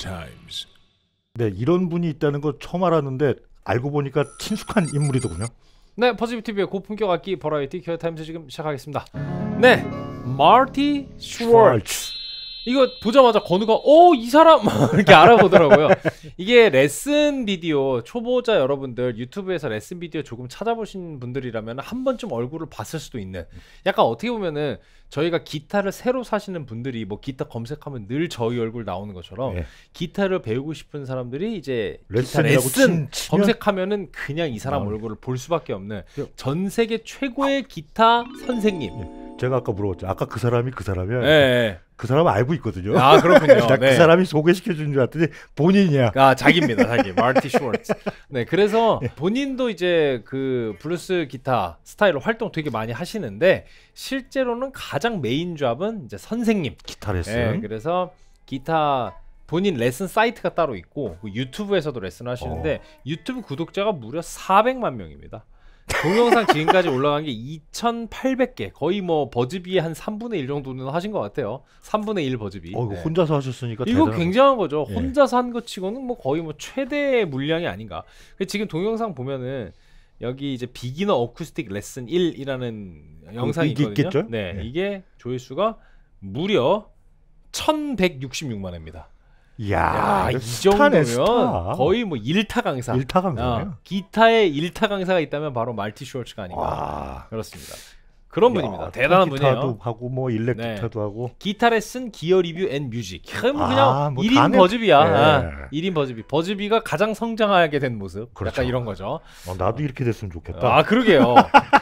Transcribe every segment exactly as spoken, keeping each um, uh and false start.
times. 네, 이런 분이 있다는 거 처음 알았는데 알고 보니까 친숙한 인물이더군요. 네, 퍼즐티비의 고품격 악기 버라이티 큐어 타임즈 지금 시작하겠습니다. 네, 마티 슈월츠. 이거 보자마자 건우가 오, 이 사람 이렇게 알아보더라고요. 이게 레슨 비디오 초보자 여러분들 유튜브에서 레슨 비디오 조금 찾아보신 분들이라면 한 번쯤 얼굴을 봤을 수도 있는, 약간 어떻게 보면은 저희가 기타를 새로 사시는 분들이 뭐 기타 검색하면 늘 저희 얼굴 나오는 것처럼 네. 기타를 배우고 싶은 사람들이 이제 기타 레슨 친, 검색하면은 그냥 이 사람 아, 얼굴을 볼 수밖에 없는 전 세계 최고의 기타 선생님. 네. 제가 아까 물어봤죠. 아까 그 사람이 그 사람이야. 네. 그 사람은 알고 있거든요. 아, 그렇군요. 네. 네. 그 사람이 소개시켜 준 줄 알았더니 본인이야. 아, 자기입니다. 자기. 마티 슈월츠. 네, 그래서 본인도 이제 그 블루스 기타 스타일로 활동 되게 많이 하시는데 실제로는 가장 메인 잡은 이제 선생님. 기타 레슨. 네, 그래서 기타 본인 레슨 사이트가 따로 있고 유튜브에서도 레슨 하시는데 어. 유튜브 구독자가 무려 사백만 명입니다. 동영상 지금까지 올라간 게 이천팔백 개, 거의 뭐 버즈비의 한 삼분의 일 정도는 하신 것 같아요. 삼분의 일 버즈비. 어, 이거 네. 혼자서 하셨으니까 이거 대단한... 굉장한 거죠. 예. 혼자서 한 것 치고는 뭐 거의 뭐 최대 물량이 아닌가. 지금 동영상 보면은 여기 이제 비기너 어쿠스틱 레슨 일이라는 영상이 있거든요. 있겠죠? 네, 네, 이게 조회수가 무려 천백육십육만 회입니다. 이야, 야, 이 정도면 스타. 거의 뭐 일타 강사. 일타 강사네요. 어, 기타에 일타 강사가 있다면 바로 마티 슈월츠가 아닌가. 와. 그렇습니다. 그런 야, 분입니다. 대단한 분이에요. 기타도 하고 뭐 일렉 네. 기타도 하고. 기타 레슨, 기어 리뷰 앤 뮤직. 그냥 아, 뭐 일 인 버즈비야. 네. 아, 일 인 버즈비. 버즈비가 가장 성장하게 된 모습. 그렇죠. 약간 이런 거죠. 어, 나도 이렇게 됐으면 좋겠다. 아, 그러게요.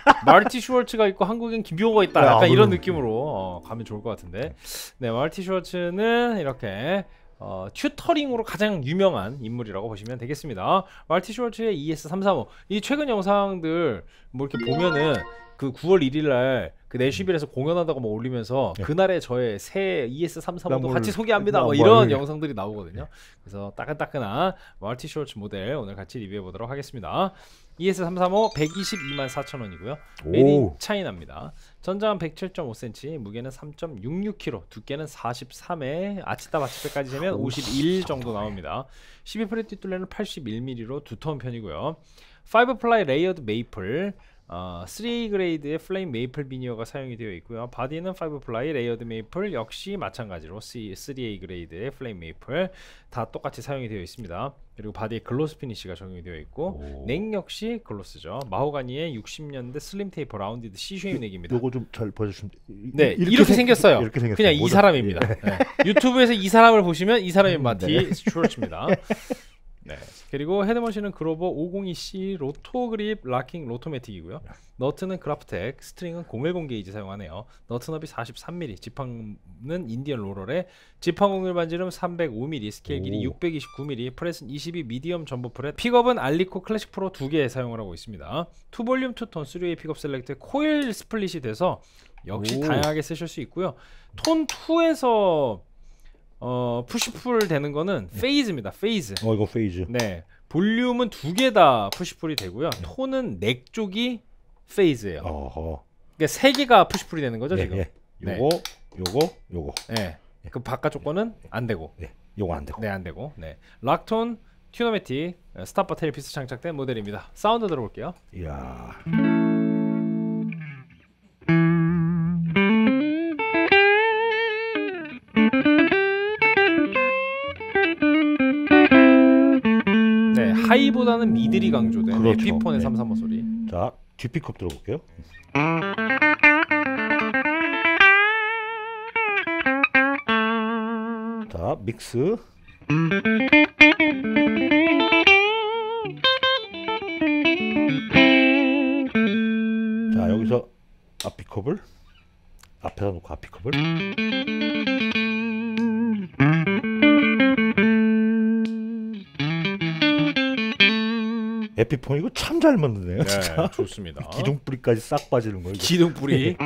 마티 슈월츠가 있고 한국엔 김병호가 있다. 약간 야, 이런 느낌으로 어, 가면 좋을 것 같은데. 네, 마티 슈월츠는 이렇게 어, 튜터링으로 가장 유명한 인물이라고 보시면 되겠습니다. 마티 슈월츠의 이에스 삼삼오. 이 최근 영상들 뭐 이렇게 보면은 그 구월 일일날 그 내쉬빌에서 공연하다가 뭐 올리면서 네. 그날의 저의 새 이에스 삼삼오도 같이 소개합니다. 뭐 이런 영상들이 나오거든요. 그래서 따끈따끈한 마티 슈월츠 모델 오늘 같이 리뷰해 보도록 하겠습니다. 이에스 삼삼오 백이십이만 사천 원이고요. 메이드 인 차이나입니다. 전장은 백칠 점 오 센티미터, 무게는 삼 점 육육 킬로그램, 두께는 사십삼 회, 아치타 바치페까지 재면 오십일 정도 나옵니다. 십이 프렛 뒷둘레는 팔십일 밀리미터로 두터운 편이고요. 파이브 플라이 레이어드 메이플, 어, 쓰리 에이 그레이드의 플레임 메이플 비니어가 사용이 되어 있고요. 바디는 파이브 플라이 레이어드 메이플 역시 마찬가지로 쓰리 에이 그레이드의 플레임 메이플 다 똑같이 사용이 되어 있습니다. 그리고 바디에 글로스 피니쉬가 적용이 되어 있고 오. 넥 역시 글로스죠. 마호가니의 육십 년대 슬림 테이퍼 라운디드 C 쉐임 넥입니다. 요거 좀 잘 보여주시면. 네, 이렇게, 이렇게 생, 생겼어요. 이렇게 생겼어요. 그냥 이 사람입니다. 예. 네. 유튜브에서 이 사람을 보시면 이 사람이 마티 슈월츠입니다. 네. 그리고 헤드머신은 그로버 오백이 씨 로토 그립 락킹 로토매틱이고요. 너트는 그라프텍, 스트링은 공백십 게이지 사용하네요. 너트 너비 사십삼 밀리미터, 지팡은 인디언 로럴에 지팡 공률 반지름 삼백오 밀리미터, 스케일 길이 육백이십구 밀리미터, 프렛은 이십이 미디엄 전보 프렛, 픽업은 알리코 클래식 프로 두 개 사용을 하고 있습니다. 투 볼륨 투 톤 쓰리 웨이 픽업 셀렉트에 코일 스플릿이 돼서 역시 오. 다양하게 쓰실 수 있고요. 톤 투에서 어 푸시풀 되는 거는 네. 페이즈입니다. 페이즈. 어 이거 페이즈. 네. 볼륨은 두 개 다 푸시풀이 되고요. 네. 톤은 넥 쪽이 페이즈예요. 어허. 그러니까 세 개가 푸시풀이 되는 거죠, 네, 지금. 네. 요거, 네. 요거, 요거. 네. 그 바깥쪽 거는 안 되고. 네. 요거 안 되고. 네, 안 되고. 네. 락톤 튜너매틱 스탑바 테일피스 장착된 모델입니다. 사운드 들어볼게요. 이야. 하이보다는 미들이 강조된 그렇죠. 에피폰의 네. 삼삼오 소리. 자, 뒷피컵 들어볼게요. 자, 믹스. 자, 여기서 앞피컵을 앞에다 놓고 앞피컵을 에피폰 이거 참 잘 만드네요. 네, 진짜 좋습니다. 기둥뿌리까지 싹 빠지는 거예요. 기둥뿌리.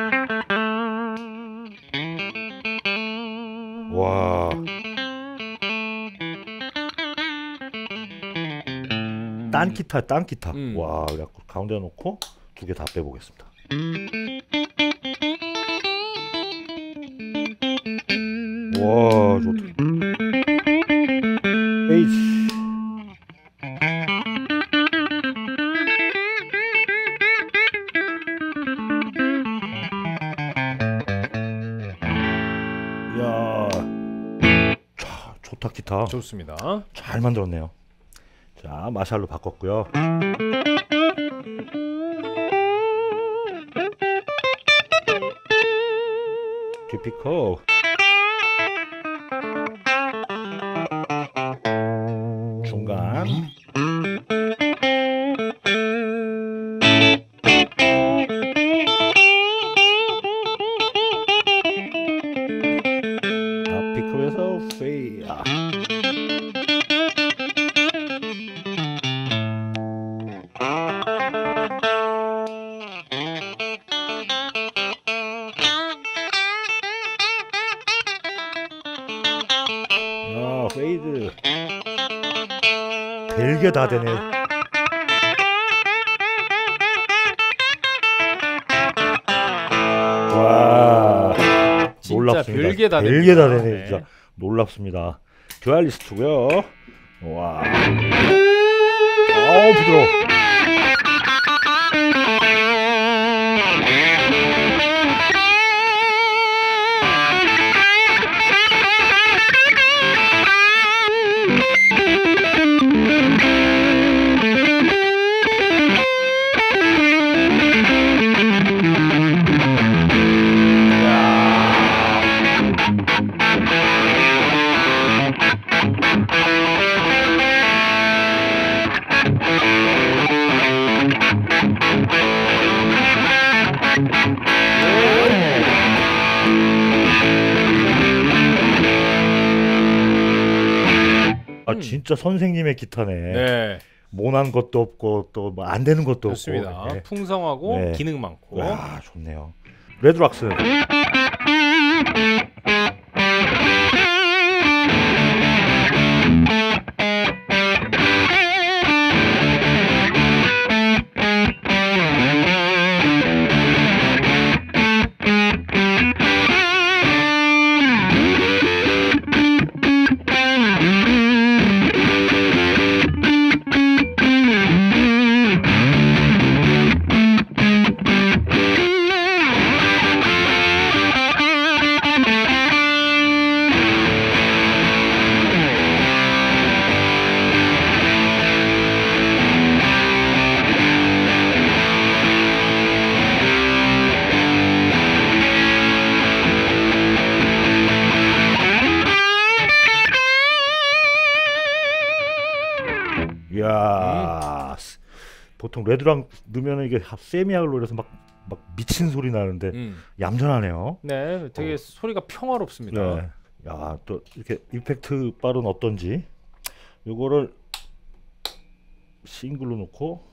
와. 딴 기타, 딴 기타. 음. 와, 그래갖고 가운데 놓고 두 개 다 빼보겠습니다. 와, 좋다. 마지막 기타 좋습니다. 잘 만들었네요. 자, 마샬로 바꿨고요. 티피컬. 중간. 자, 피크에서 페이. 아. 야, 페이드. 별게 다 되네. 와, 진짜 놀랍습니다. 별게 다 별게 다 됩니다. 되네. 네. 진짜 놀랍습니다. 듀얼리스트고요. 와, 어 부드러워. 아, 진짜 선생님의 기타네. 네, 모난 것도 없고 또 뭐 안 되는 것도 좋습니다. 없고. 네. 풍성하고 네. 기능 많고. 와, 좋네요. 레드락스. 이야, 스- 보통 레드랑 넣으면 이게 하- 세미악을 노려서 막, 막 미친 소리 나는데 음. 얌전하네요. 네, 되게 어. 소리가 평화롭습니다. 네. 야, 또 이렇게 임팩트 발은 어떤지 요거를 싱글로 놓고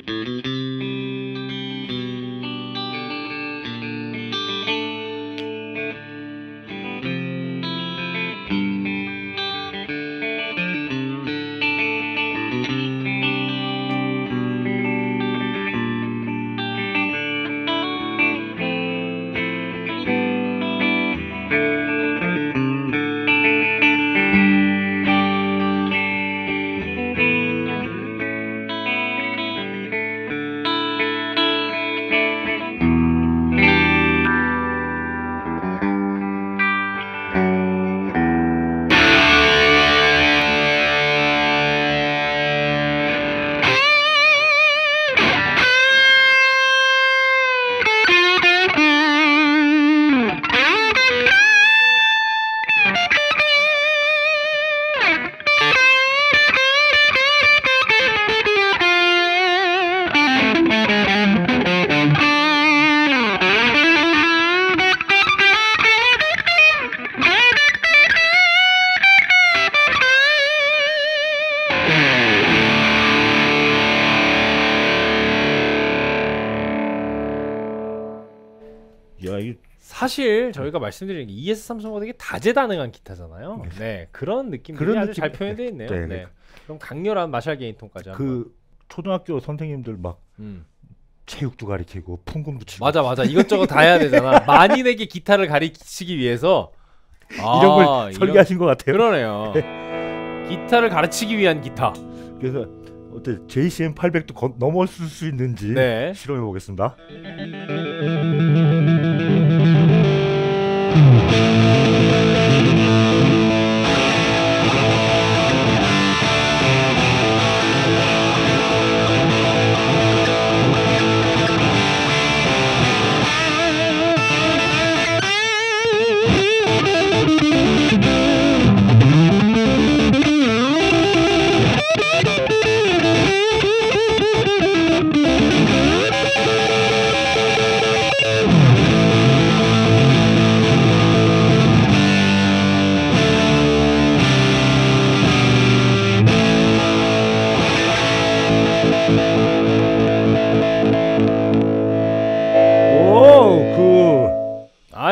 야, 이 사실 저희가 말씀드린 게 이에스 삼십오 되게 다재다능한 기타잖아요. 네, 그런 느낌들이 그런 아주 느낌- 잘 표현되어 있네요. 네, 네, 네. 그럼 강렬한 마샬 게인톤까지 한번. 그 초등학교 선생님들 막 음. 체육도 가리키고 풍금도 치고 맞아 맞아 이것저것 다 해야 되잖아. 만인에게 기타를 가르치기 위해서 아, 이런 걸 이런- 설계하신 것 같아요. 그러네요. 기타를 가르치기 위한 기타. 그래서 어때 제이씨엠 팔백도 거, 넘었을 수 있는지 네. 실험해 보겠습니다.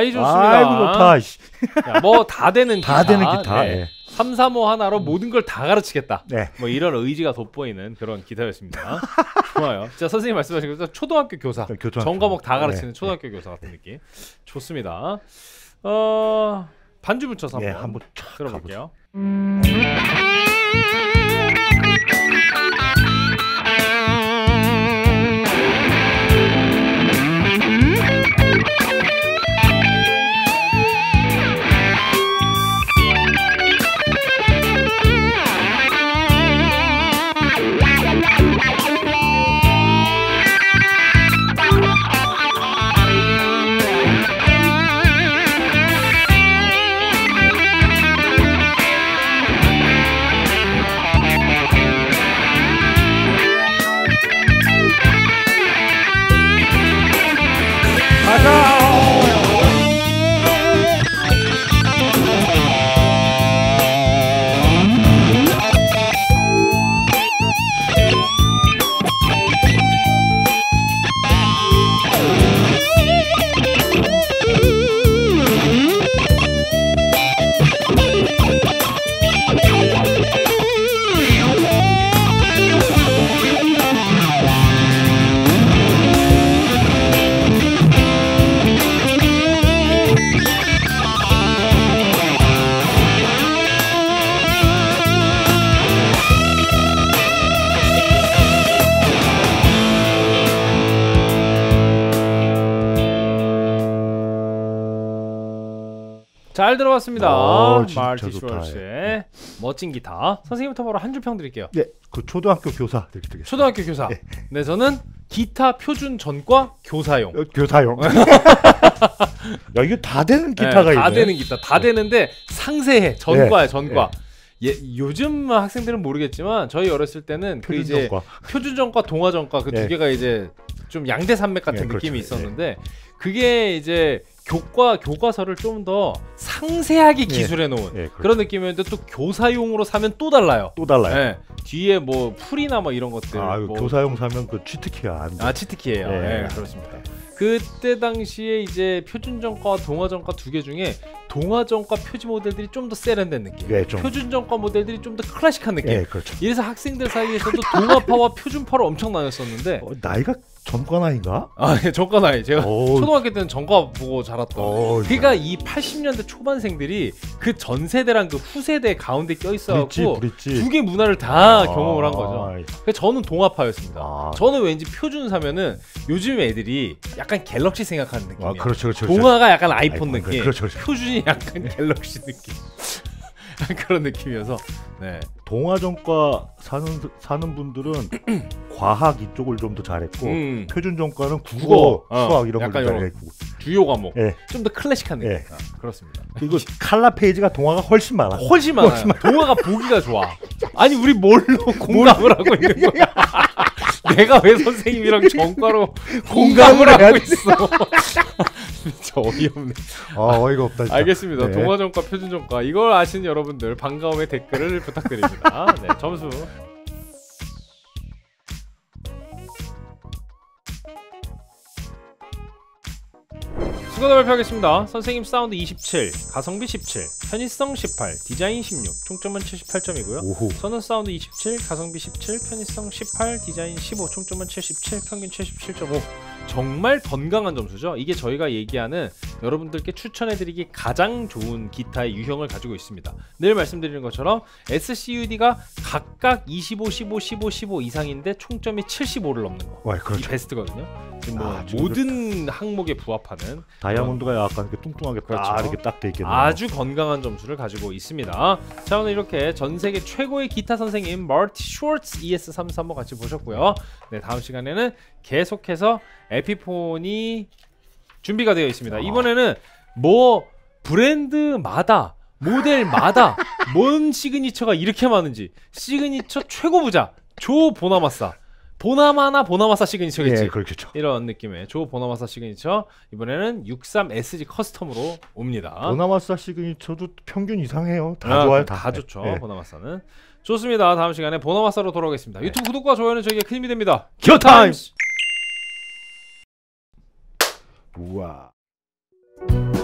아이 좋습니다. 아이고 좋다. 씨. 뭐 다 되는 다 기타. 되는 기타. 네. 예. 삼삼오 하나로 모든 걸 다 가르치겠다. 네. 뭐 이런 의지가 돋보이는 그런 기타였습니다. 좋아요. 자, 선생님 말씀하신 것처럼 초등학교 교사, 교사. 전 과목 다 가르치는 네. 초등학교 교사 같은 느낌. 좋습니다. 어, 반주 붙여서 예, 한번, 한번 촥 들어볼게요. 잘 들어봤습니다. 어, 진짜 마르티 좋다. 슈월츠의 멋진 기타. 선생님부터 바로 한 줄 평 드릴게요. 네, 그 초등학교 교사 드리겠습니다. 초등학교 교사. 네. 네, 저는 기타 표준 전과 교사용. 어, 교사용. 야, 이거 다 되는 기타가 네, 있네. 다 되는 기타. 다 되는데 상세해. 전과야, 전과. 예, 요즘 학생들은 모르겠지만 저희 어렸을 때는 그 이제 표준전과. 표준전과, 동화전과 그 두 네. 개가 이제 좀 양대산맥 같은 네, 그렇죠. 느낌이 있었는데 그게 이제 교과 교과서를 좀 더 상세하게 기술해 놓은 네, 그렇죠. 그런 느낌이었는데 또 교사용으로 사면 또 달라요. 또 달라요. 네, 뒤에 뭐 풀이나 뭐 이런 것들. 아, 뭐 교사용 사면 그 치트키가 안 돼. 아 치트키예요. 네. 네, 그렇습니다. 그때 당시에 이제 표준전과, 동화전과 두 개 중에 동화전과 표지 모델들이 좀 더 세련된 느낌. 네, 좀. 표준전과 모델들이 좀 더 클래식한 느낌. 네, 그렇죠. 이래서 학생들 사이에서도 동화파와 표준파로 엄청 나뉘었었는데 어, 나이가 전과 나이인가? 아, 예, 전과 나이. 제가 오. 초등학교 때는 전과 보고 자랐던. 어, 그러니까 이 팔십 년대 초반생들이 그 전 세대랑 그 후세대 가운데 껴 브릿지, 있어갖고 브릿지. 두 개 문화를 다 아, 경험을 한 거죠. 그래서 저는 동화파였습니다. 아. 저는 왠지 표준 사면은 요즘 애들이 약간 갤럭시 생각하는 느낌이에요. 아, 그렇죠, 그렇죠. 동화가 약간 아이폰, 아이폰, 느낌, 그렇죠, 그렇죠. 표준이 약간 갤럭시 느낌. 그런 느낌이어서 네. 동화전과 사는 사는 분들은 과학 이쪽을 좀 더 잘했고 음. 표준전과는 국어, 국어, 어, 수학 이런 약간 걸 이런 잘했고. 주요 과목 예. 좀 더 클래식한 느낌. 예. 아, 그렇습니다. 그리고 칼라 페이지가 동화가 훨씬 많아. 훨씬 많아요. 동화가 보기가 좋아. 아니 우리 뭘로 공감을 하고 있는 거야? 내가 왜 선생님이랑 전과로 공감을 공감을 해야 하고 돼. 있어? 진짜 어이없네. 아, 어이가 없다. 진짜. 알겠습니다. 네. 동화전과, 표준전과 이걸 아시는 여러분들 반가움의 댓글을 부탁드립니다. 네, 점수. 수고다 발표하겠습니다. 선생님 사운드 이십칠, 가성비 십칠, 편의성 십팔, 디자인 십육, 총점은 칠십팔 점이고요. 오호. 저는 사운드 이십칠, 가성비 십칠, 편의성 십팔, 디자인 십오, 총점은 칠십칠, 평균 칠십칠 점 오. 정말 건강한 점수죠. 이게 저희가 얘기하는 여러분들께 추천해드리기 가장 좋은 기타의 유형을 가지고 있습니다. 늘 말씀드리는 것처럼 에스씨유디가 각각 이십오, 십오, 십오, 십오 이상인데 총점이 칠십오를 넘는 거. 와, 이 그렇죠. 베스트거든요. 지금 뭐 아, 지금 모든 항목에 부합하는 다이아몬드가 약간 이렇게 뚱뚱하게 그렇죠. 딱 이렇게 딱 돼 있겠네요. 아주 건강한 점수를 가지고 있습니다. 자, 오늘 이렇게 전 세계 최고의 기타 선생님 마르티 슈월츠 이에스 삼십삼 번 같이 보셨고요. 네, 다음 시간에는 계속해서 에피폰이 준비가 되어 있습니다. 이번에는 뭐 브랜드마다 모델마다 뭔 시그니처가 이렇게 많은지 시그니처 최고 부자 조 보나마사 보나마나 보나마사 시그니처겠지. 예, 그렇겠죠. 이런 느낌의 조 보나마사 시그니처 이번에는 육십삼 에스지 커스텀으로 옵니다. 보나마사 시그니처도 평균 이상해요. 다 아, 좋아요. 다, 다, 좋죠. 예. 보나마사는 좋습니다. 다음 시간에 보나마사로 돌아오겠습니다. 유튜브 구독과 좋아요는 저에게 큰 힘이 됩니다. 기어 타임스. 우와.